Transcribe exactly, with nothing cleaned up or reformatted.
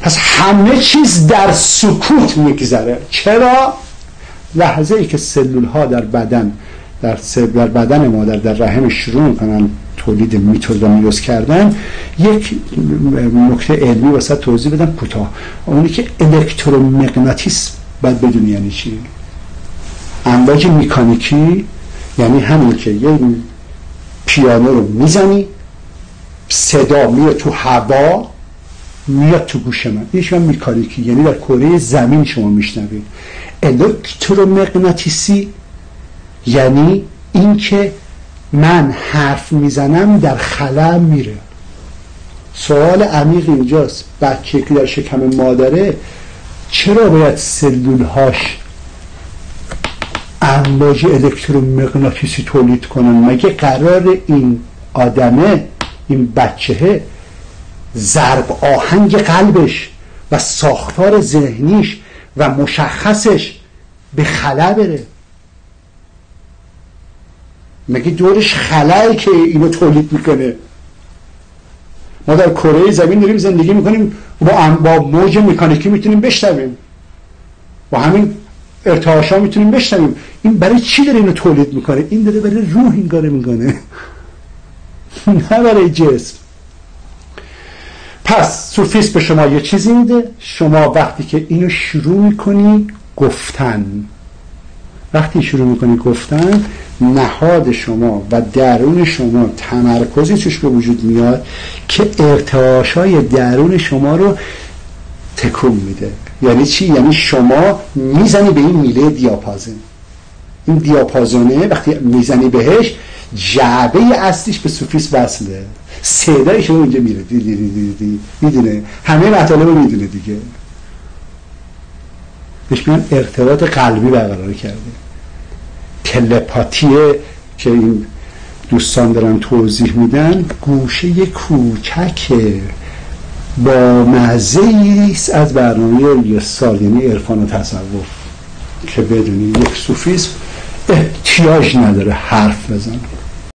پس همه چیز در سکوت میگذره. چرا؟ لحظه ای که سلول ها در بدن در, در بدن مادر در رحم شروع میکنن تولید میتوز و میوز کردن، یک نکته علمی واسه توضیح بدم کوتاه. اونی که الکترومغناطیسم باید بدونی یعنی چی. امواج مکانیکی یعنی همین که یه پیانو رو میزنی، صدا میاد تو هوا میاد تو گوش من، یه مکانیکی یعنی در کره زمین شما میشنوید. الکترومغناطیسی یعنی این که من حرف میزنم در خلا میره. سوال عمیق اینجاست، بچه که در شکم مادره چرا باید سلولهاش امواج الکترومغناطیسی تولید کنن؟ مگه قرار این آدمه، این بچهه، ضرب آهنگ قلبش و ساختار ذهنیش و مشخصش به خلا بره؟ مگه دورش خلایی که اینو تولید میکنه؟ ما در کره زمین داریم زندگی میکنیم، با با موج مکانیکی میتونیم بشنویم، با همین ارتعاشا میتونیم بشنویم. این برای چی داره اینو تولید میکنه؟ این داره برای روح این کارو میکنه، نه برای جسم. پس سوفیسم به شما یه چیزی میده، شما وقتی که اینو شروع میکنی گفتن، وقتی شروع میکنی گفتن، نهاد شما و درون شما تمرکزی توش به وجود میاد که ارتعاشای درون شما رو تکون میده. یعنی چی؟ یعنی شما میزنی به این میله دیاپازون. این دیاپازونه وقتی میزنی بهش، جعبه اصلیش به سوفیسم وصله، صدای شما اونجا میره، دی دی دی دی دی. میدونه همه مطالب رو میدونه دیگه. بهش میگن ارتباط قلبی برقرار کرده. تلپاتیه که این دوستان دارن توضیح میدن، گوشه کوچک با مزه‌ایست از برنامه یه سال، یعنی عرفان و تصوف، که بدونی یک سوفیسم احتیاج نداره حرف بزنه.